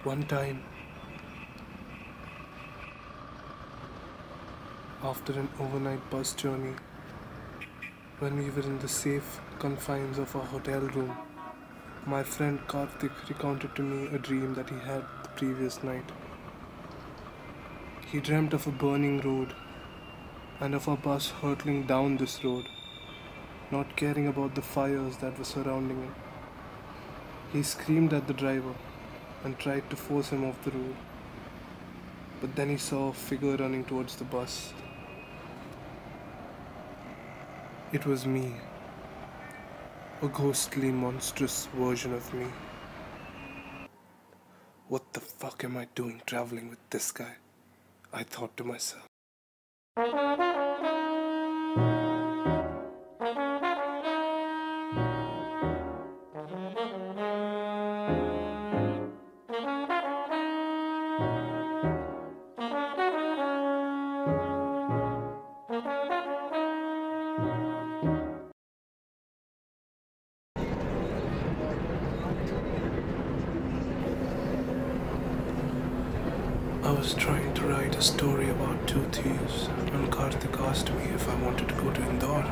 One time, after an overnight bus journey, when we were in the safe confines of our hotel room, my friend Karthik recounted to me a dream that he had the previous night. He dreamt of a burning road and of a bus hurtling down this road, not caring about the fires that were surrounding him. He screamed at the driver and tried to force him off the road, but then he saw a figure running towards the bus. It was me, a ghostly, monstrous version of me. What the fuck am I doing traveling with this guy? I thought to myself. I was trying to write a story about two thieves when Karthik asked me if I wanted to go to Indore.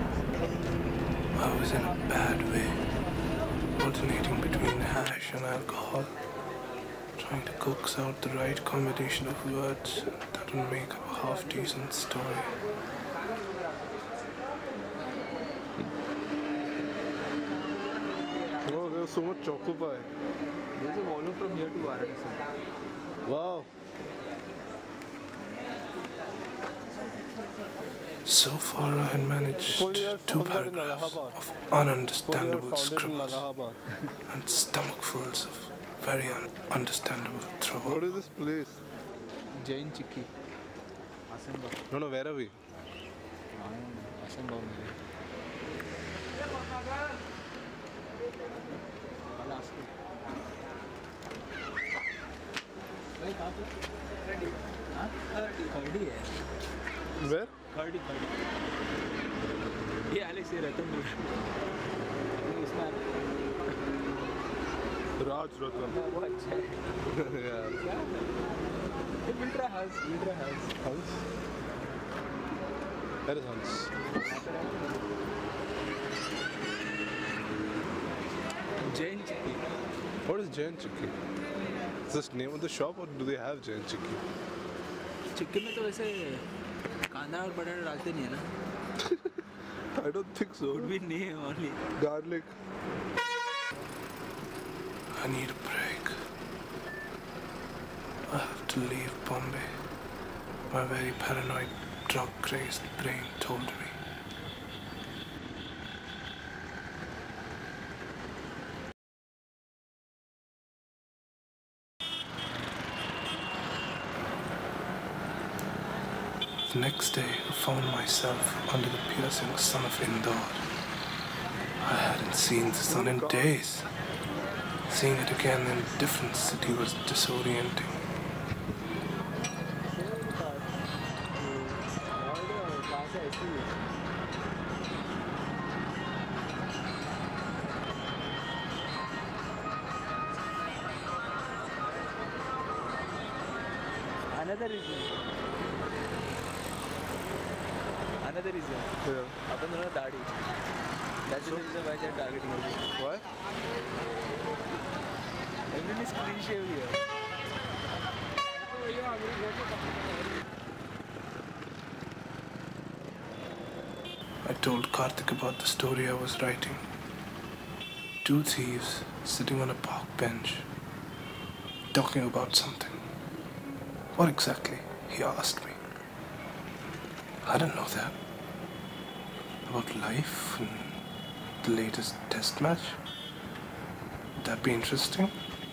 I was in a bad way, alternating between hash and alcohol, trying to coax out the right combination of words that would make up a half-decent story. Oh, there's so much choco pie. There's a volume from here to Varanasi. Wow. So far I had managed 2 paragraphs of ununderstandable scribbles and stomachfuls of very understandable What trouble. is this place? Jain Chikki. No, where are we? Asambhav. Where? Khadi. ये Alex ये रतन बोल इसमें Raj Ratan. वो अच्छा है Yeah. क्या ये Ultra House Hans? Where is Hans? Jain Chikki. What is Jain Chikki? Is this the name of the shop or do they have Jain Chikki? चिक्की में तो वैसे कांदा और बटाटा डालते नहीं है ना I don't think so. would be name only Garlic. I need a break. I have to leave Bombay. My very paranoid, drug-crazed brain told me. The next day, I found myself under the piercing sun of Indore. I hadn't seen the sun in days. Seeing it again in a different city was disorienting. Another reason. Yeah. अपन दोनों दाढ़ी. That's the reason why they're targeting you. Why? Everyone is clean shave here. I told Karthik about the story I was writing. Two thieves sitting on a park bench, talking about something. What exactly? He asked me. I didn't know that. About life and the latest test match? Would that be interesting?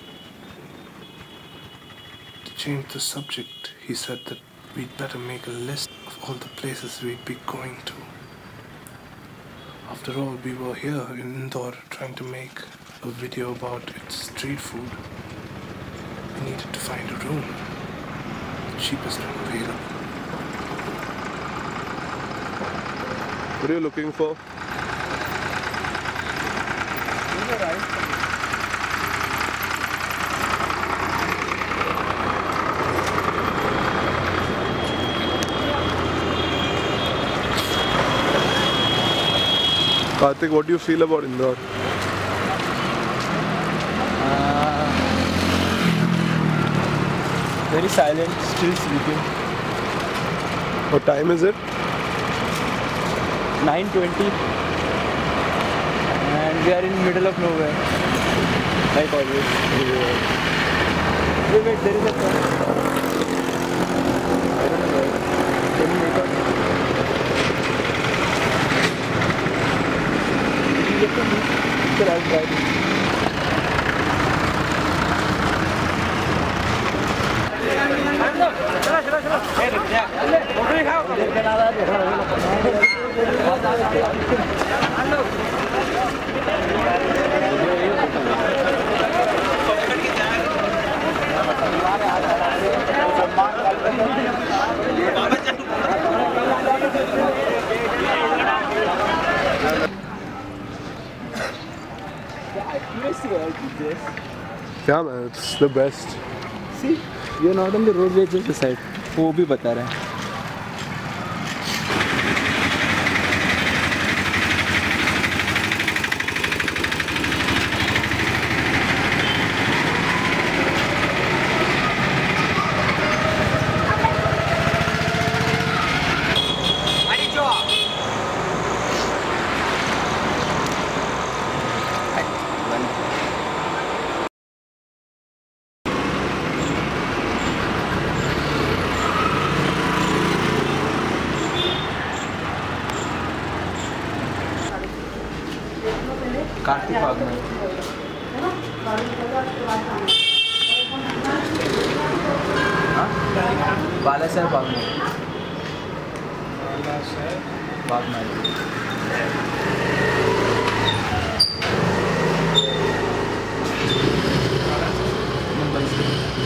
To change the subject, he said that we'd better make a list of all the places we'd be going to. After all, we were here in Indore trying to make a video about its street food. We needed to find a room, the cheapest one available. What are you looking for? Karthik, what do you feel about Indore? Very silent, still sleeping. What time is it? 9:20, and we are in middle of nowhere, like always. Wait, there is a car. I don't know where. Can you make out? Did you get to me? Sir, I'll try this. Yeah, man, it's the best. See, you're not on the roadway, just the side. वो भी बता रहा है. कार्तिक बाग में बालासाहेब बाग में मुंबई से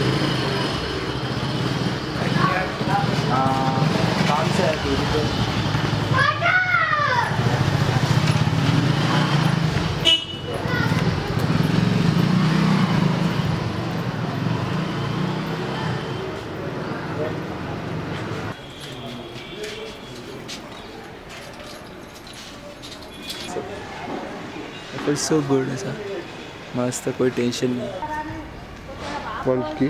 काम से है टूर It's so good ऐसा मस्त कोई टेंशन नहीं. One key.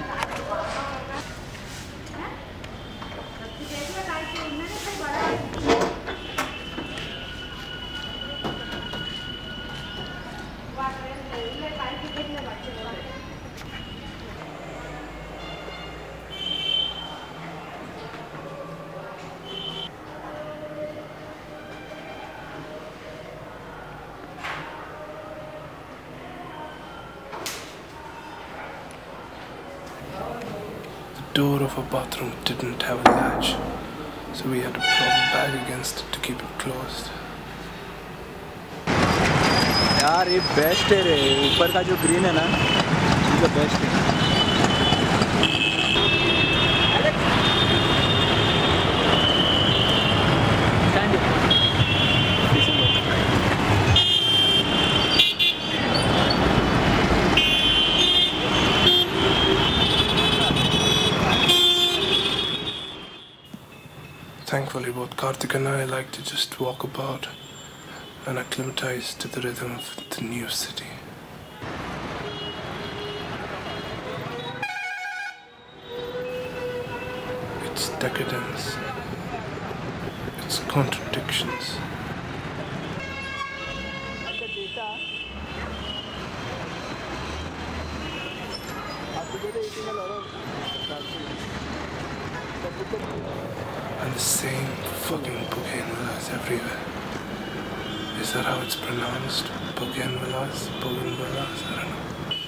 The door of our bathroom didn't have a latch, so we had to prop a bag against it to keep it closed. यार ये बेस्ट है रे, ऊपर का जो ग्रीन है ना, ये बेस्ट है. Thankfully, both Karthik and I like to just walk about and acclimatize to the rhythm of the new city. Its decadence, its contradictions. And the same fucking Bougain villas everywhere. Is that how it's pronounced? Bougain villas? Bougain villas? I don't know.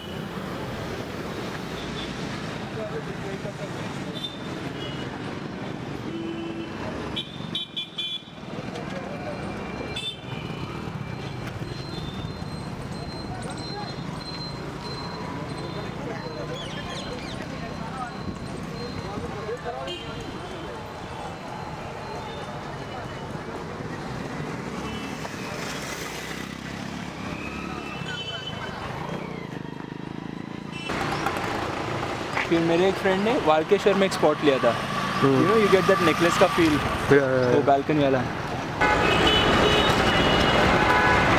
फिर मेरे एक friend ने वालकेश्वर में एक spot लिया था. You know you get that necklace का feel, वो बालकनी वाला.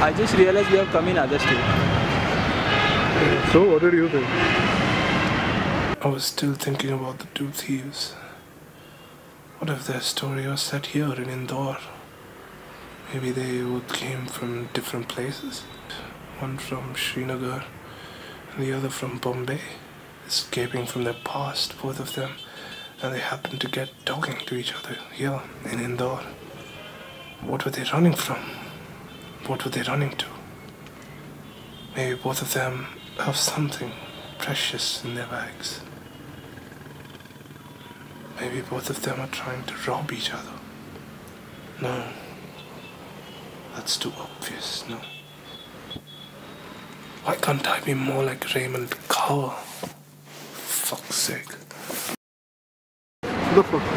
I just realized we have come in other state. So, what did you think? I was still thinking about the two thieves. What if their story was set here in Indore? Maybe they both came from different places. One from Srinagar and the other from Bombay. Escaping from their past, both of them. And they happened to get talking to each other here in Indore. What were they running from? What were they running to? Maybe both of them have something precious in their bags. Maybe both of them are trying to rob each other. No. That's too obvious, no. Why can't I be more like Raymond Cower? For fuck's sake. The fuck?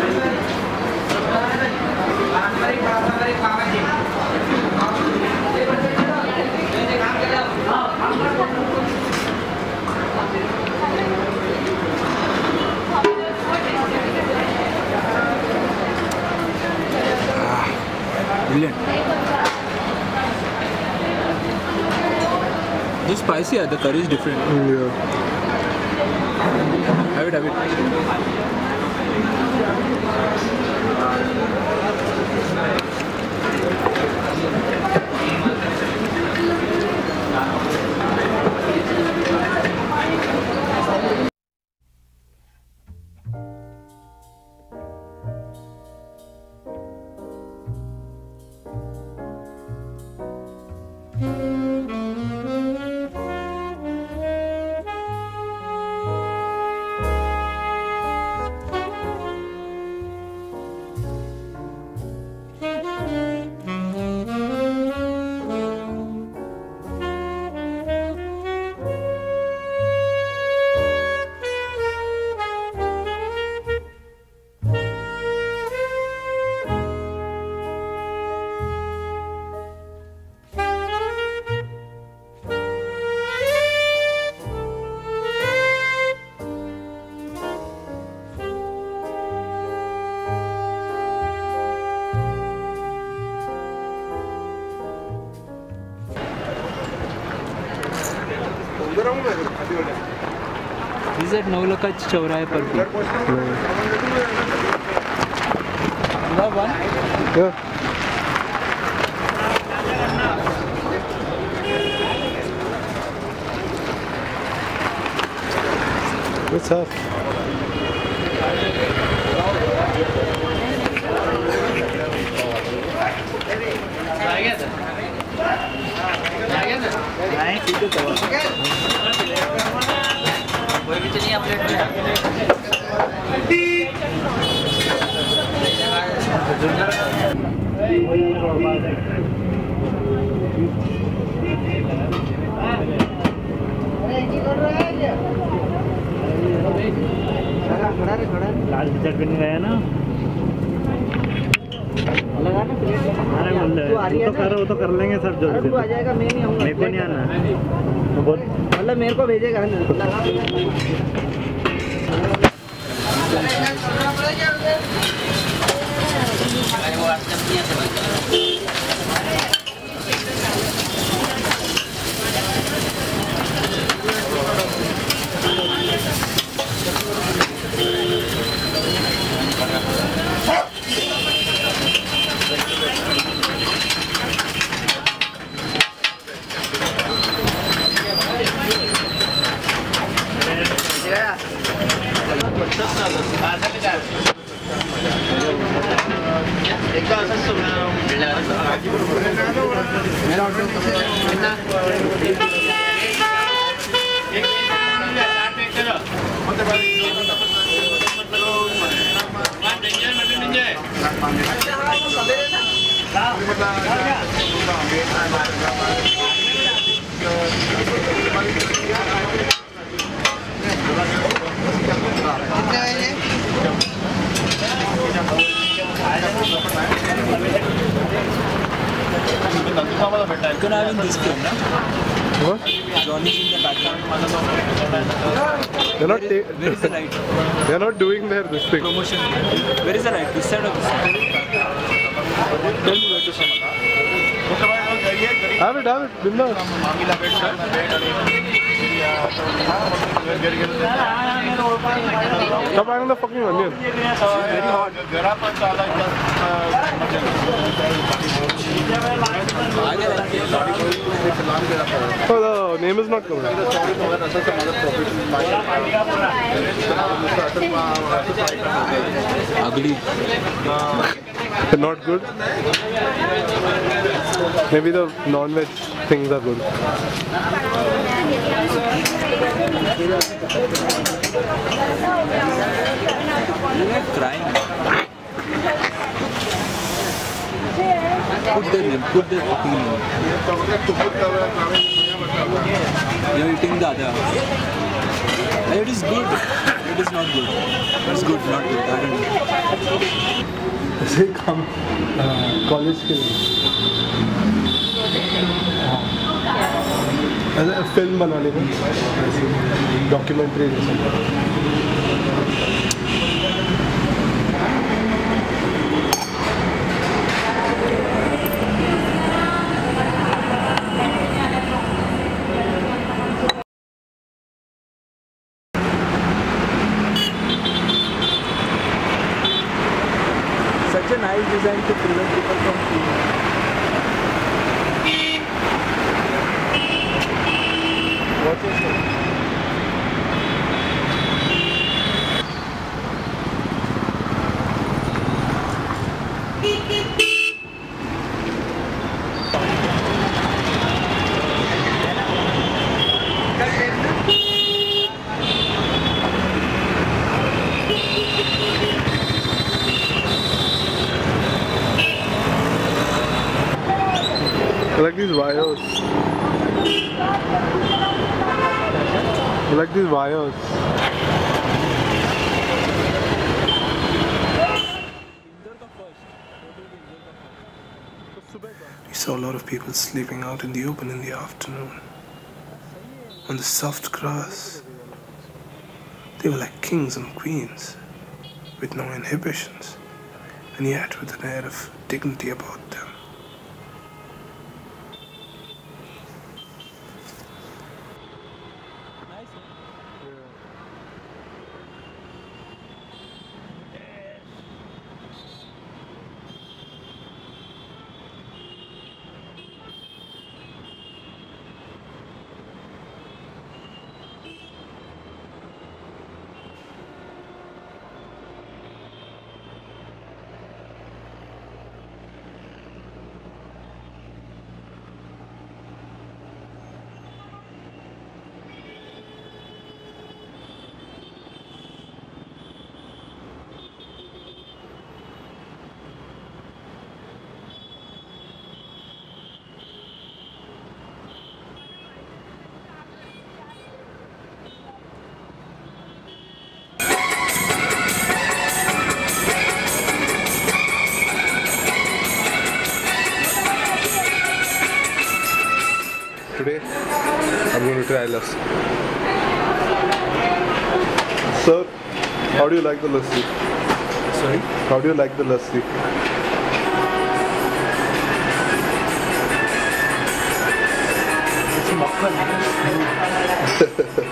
Brilliant. Just spicy, the curry is different. Yeah. Have it, have it. Is that Navlaka Chowraha per feet? You have one? Yeah. What's up? लाल T-shirt पहन गया ना अरे वो तो कर लेंगे सब जो तू आ जाएगा मैं नहीं आऊंगा मेरे को नहीं आना तो बोल मतलब मेरे को भेजेगा ना You can have in this game, no? What? Johnny's in the background. They're not. Where is the light? They're not doing their this thing. Promotion. Where is the light? This side or this side? Tell me where to stand. Have it, Bindas. Stop adding the fucking onion. Very hot. Oh, the name is not coming. Ugly. Not good. Maybe the non-veg things are good. Crying. Put their fucking name. You're eating the other. It is good. It is not good. It's good, not good. I don't know. ऐसे काम college के लिए ऐसे film बनाने में documentary जैसा Such a nice design to prevent people from peeing. Watch it. I like these wires. I like these wires. We saw a lot of people sleeping out in the open in the afternoon. On the soft grass. They were like kings and queens, with no inhibitions, and yet with an air of dignity about them. Today, I'm going to try lassi. Sir, how do you like the lassi? Sorry? How do you like the lassi? It's a makhan.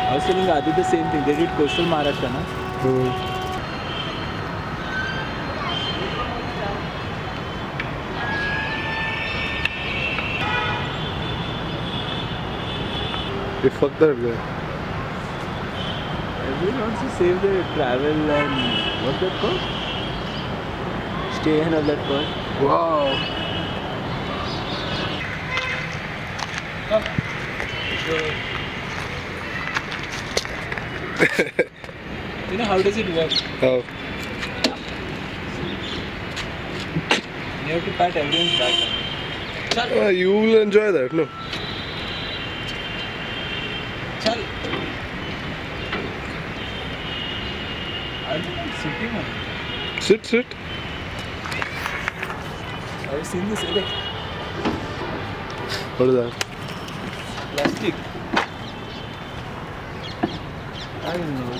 I was telling Adi the same thing. They did coastal Maharashtra, na? They fucked that guy. Everyone wants to save their travel and what's that called? Stay and all that called. Wow. You know, how does it work? How? You have to pat everyone's back. You will enjoy that, no? Chal. I'm sitting on it. Sit. Have you seen this? Look. What is that? Plastic. I don't know.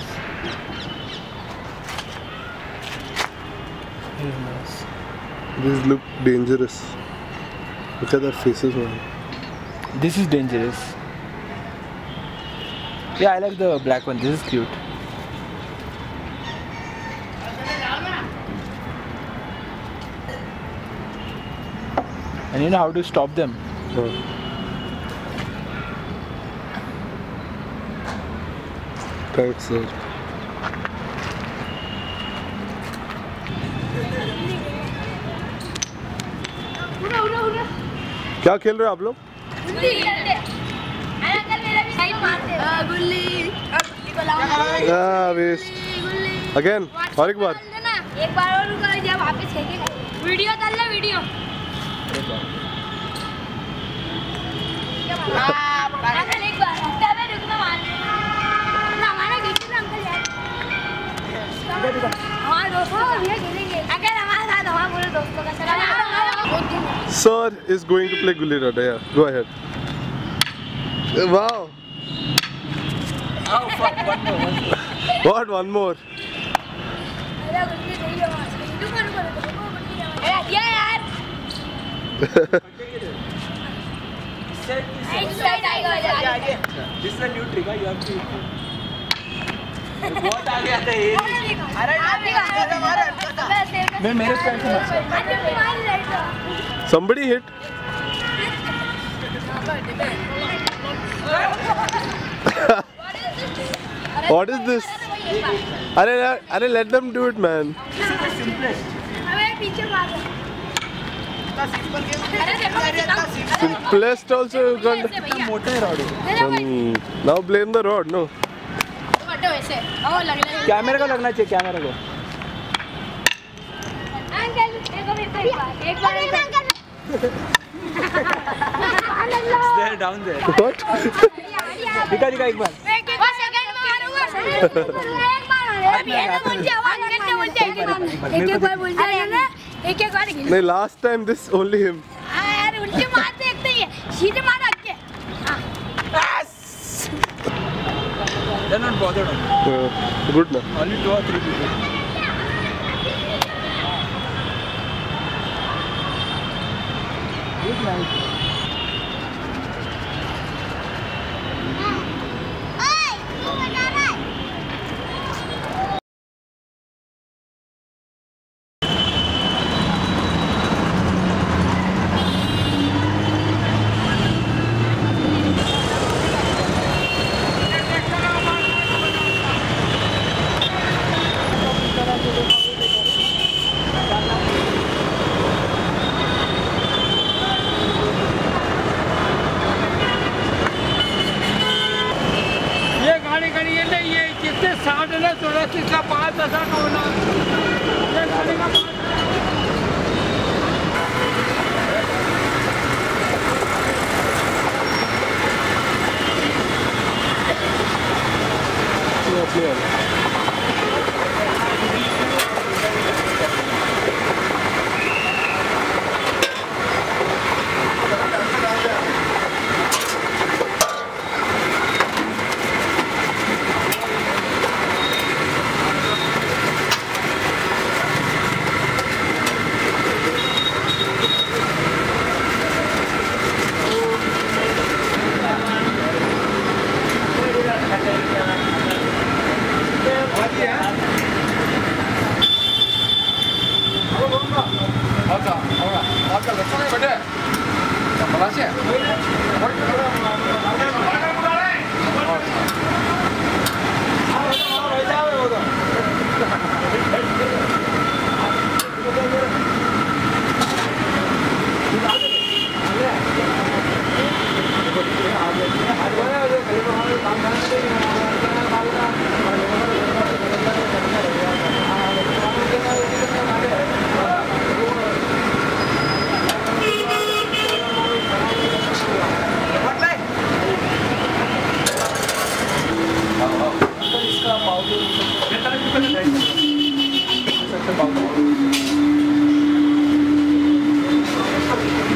These look dangerous. Look at their faces, man. This is dangerous. Yeah, I like the black one. This is cute. And you know how to stop them? Thanks, sir. क्या खेल रहे हो आप लोग? Waste again और एक बार और जब वापस खेलेंगे वीडियो डाल ले वीडियो अंकल एक बार तब रुकना मान हमारा किसी अंकल यार हमारे दोस्तों ये खेलेंगे अगर हमारे साथ हमारे पूरे दोस्तों का चला Sir is going to play gulli danda. Yeah, go ahead. Wow. Oh, fuck, one more. What? One more? Yeah, यार This is a new trick. You have to. बहुत आगे आता है ये. मैं मेरे पैर से मार. Somebody hit. What is this? Arey, let them do it, man. Simplest also you can't. Now blame the rod, no? कैमरे को लगना चाहिए कैमरे को. There, down there. What? दिखा एक बार. नहीं, last time this only him. उल्टे मारते एक तो ये सीधे मार आके They're not bothered. Good na. Only 2 or 3 people. Good night.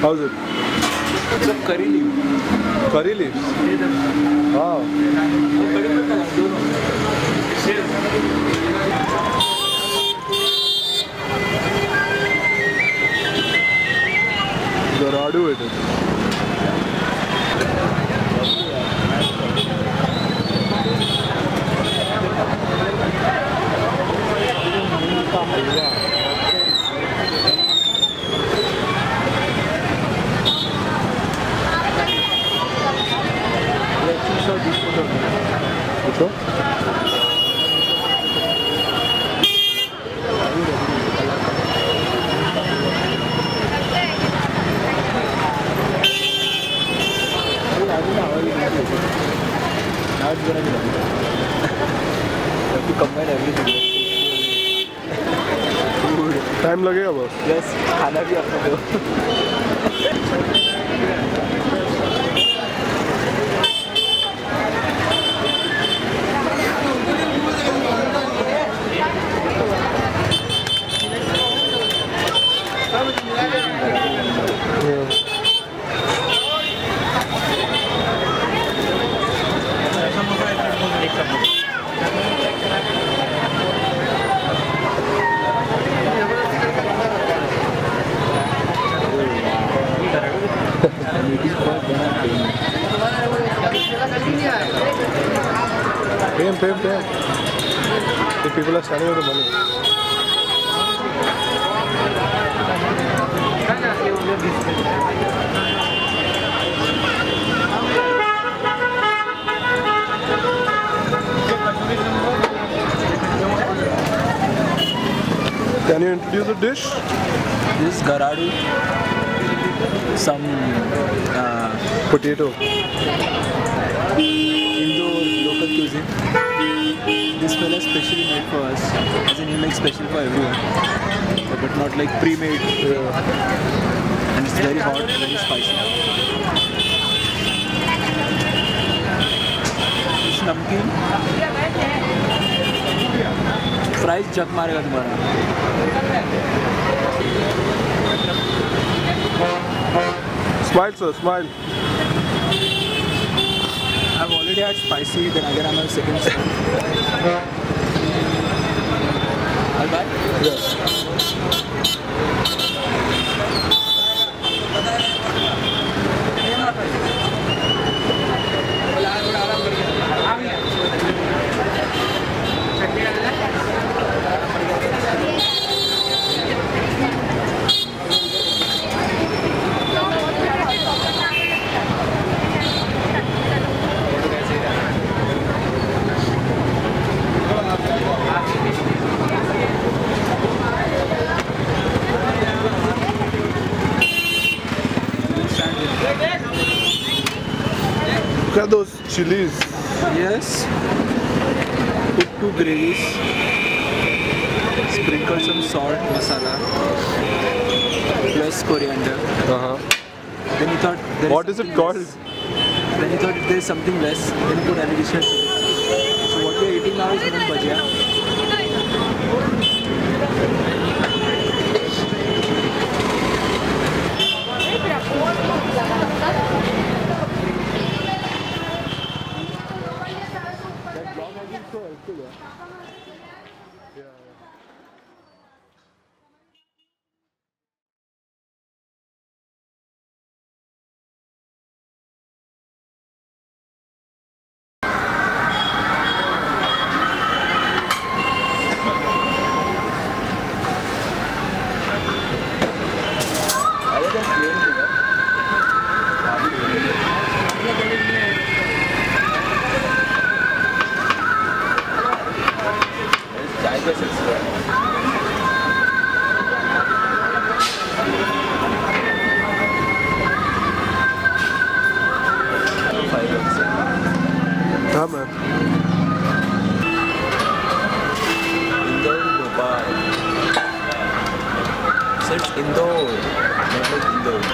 How's it? It's a curry leaf. Curry leaves. Wow. Garadu it is. Which one? Now it's gonna be done. You have to combine everything. Food. Time लगेगा बस. Yes, खाना भी आपको दो. Pay. The people are standing with the money. Can you introduce the dish? This is garadu. Some Potato. Indore local cuisine. This fella specially made for us. As in, he makes special for everyone, but not like pre-made. And it's very hot, very spicy. This namkeen. Fries jug मारेगा तुम्हारा. Smile, sir, smile. I've already had spicy, then again I'm a second step. I'll buy? Yeah. Look at those chilies. Yes. Put 2 gravies. Sprinkle some salt, masala, plus coriander. Then you thought What is it called? Less. Then you thought there is something less. Then you put an additional chili. So what we are eating now is mutton bhajia. Yeah, man. So it's Indore, not like Indore.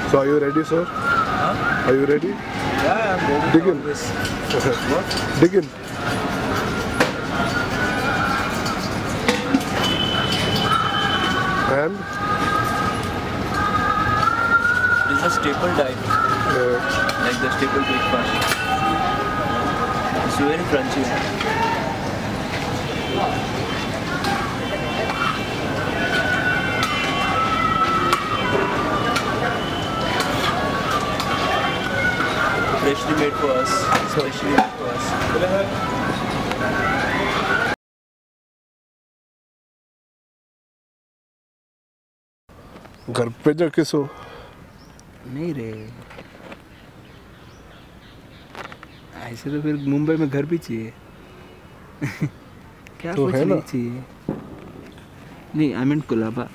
So are you ready, sir? Are you ready? Yeah, I'm ready. Dig in. What? Dig in. And? This is a staple diet, like the staple breakfast. It's very crunchy. Freshly made for us. Specially made for us. घर पे जाके सो. नहीं रे, ऐसे तो फिर मुंबई में घर भी चाहिए. क्या तो कुछ है ना? नहीं चाहिए. नहीं, आई मीन कोलाबा.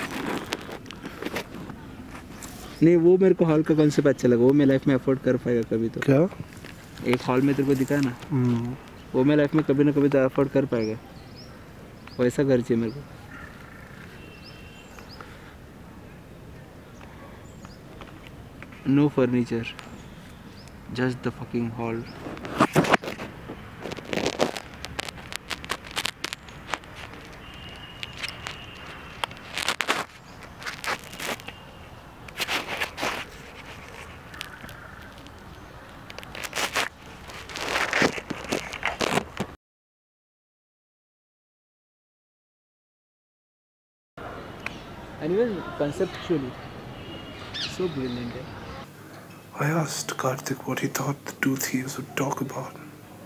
नहीं, वो मेरे को हॉल का कॉन्सेप्ट अच्छा लगा. वो मैं लाइफ में अफोर्ड कर पाएगा कभी तो. क्या? एक हॉल में तेरे को दिखा ना, वो मैं लाइफ में कभी ना कभी तो अफोर्ड कर पाएगा. वैसा घर चाहिए मेरे को. No furniture, just the fucking hall. And even conceptually, so brilliant. I asked Karthik what he thought the two thieves would talk about.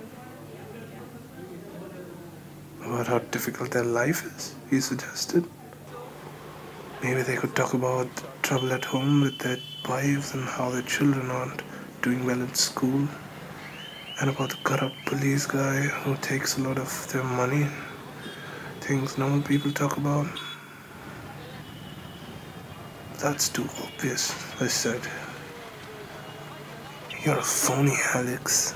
About how difficult their life is, he suggested. Maybe they could talk about the trouble at home with their wives and how their children aren't doing well in school. And about the corrupt police guy who takes a lot of their money. Things normal people talk about. That's too obvious, I said. You're a phony, Alex.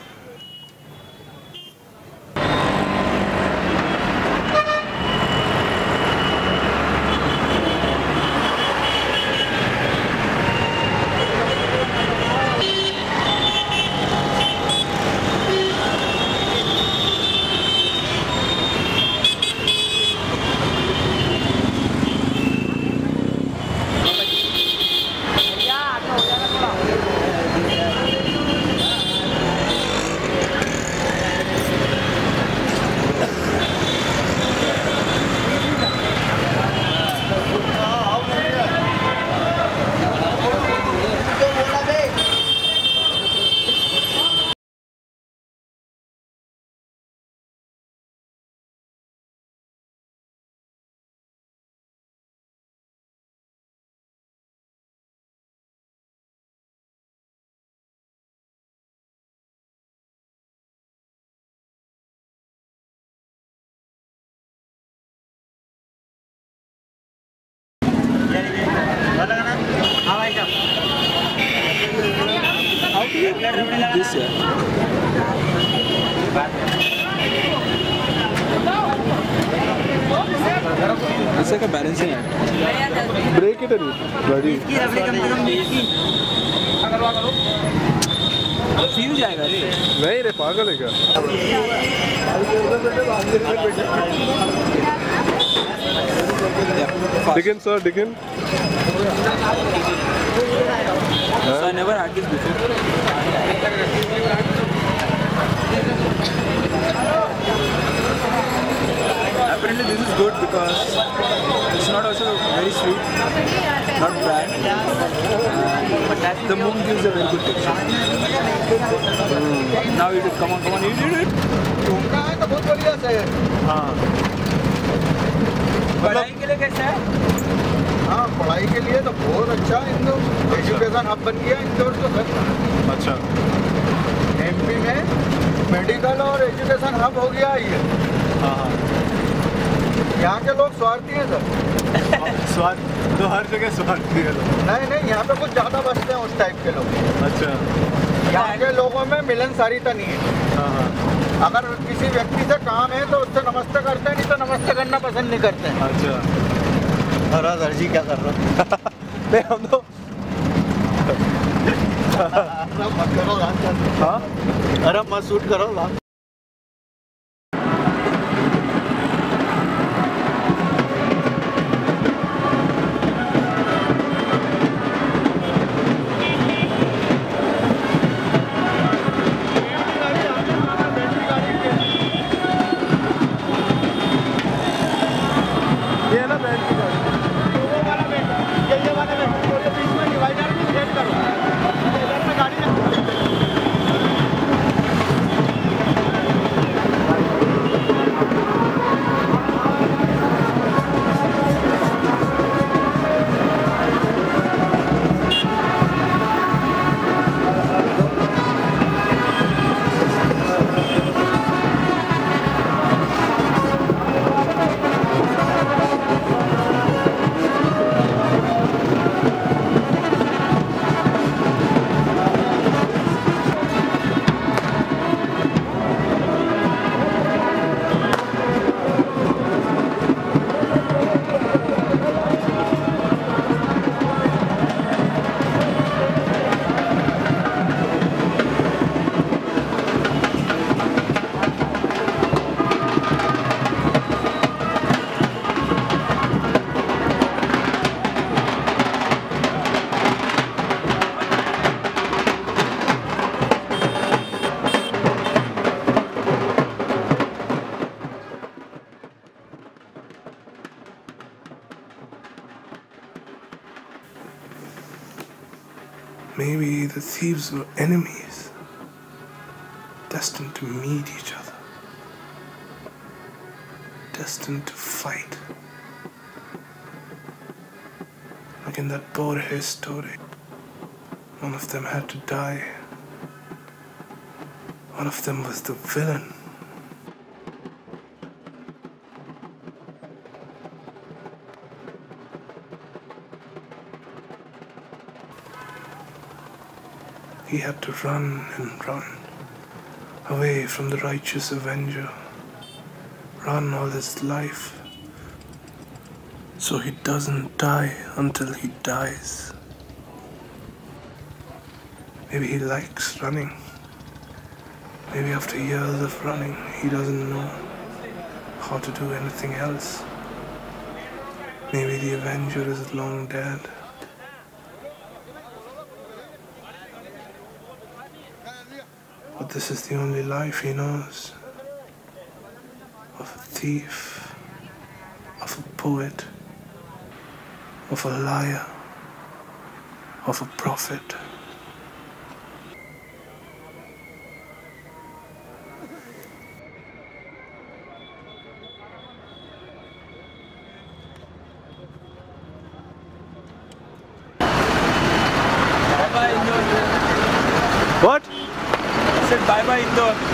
How do you do this here? It's like a balancing act. Break it and bloody. Fuse जाएगा रे. नहीं रे, पागल है क्या? Dig in, sir, dig in. So I never had this before. Apparently this is good because it's not also very sweet, not bad. But the moon gives a very good texture. Now eat it. Come on, eat it. घूमना है तो बहुत बढ़िया से. हाँ. पढ़ाई के लिए कैसा है? हाँ, पढ़ाई के लिए तो बहुत अच्छा है. इंदौर एजुकेशन हब बन गया इंदौर तो सर. अच्छा. एमपी में मेडिकल और एजुकेशन हब हो गया ये. हाँ. यहाँ के लोग स्वार्थी हैं सर. स्वाद तो हर जगह स्वार्थी है. नहीं, यहाँ पे कुछ ज़्यादा बचते हैं उस टाइप के लोग. अच्छा. यहाँ के लोगों में मिलनसारिता नहीं है. हाँ. अगर किसी व्यक्ति से काम है तो उससे नमस्ते करते हैं, नहीं तो नमस्ते करना पसंद नहीं करते हैं. अच्छा. अरे सर जी क्या कर रहे हो? नहीं, हम तो मत करो हाँ अरे मत शूट करो Maybe the thieves were enemies, destined to meet each other, destined to fight. Like in that Borges story, one of them had to die. One of them was the villain. He had to run and run away from the righteous avenger, run all his life, so he doesn't die until he dies. Maybe he likes running. Maybe after years of running, he doesn't know how to do anything else. Maybe the avenger is long dead. But this is the only life he knows. Of a thief, of a poet, of a liar, of a prophet. What? I said bye bye Indore.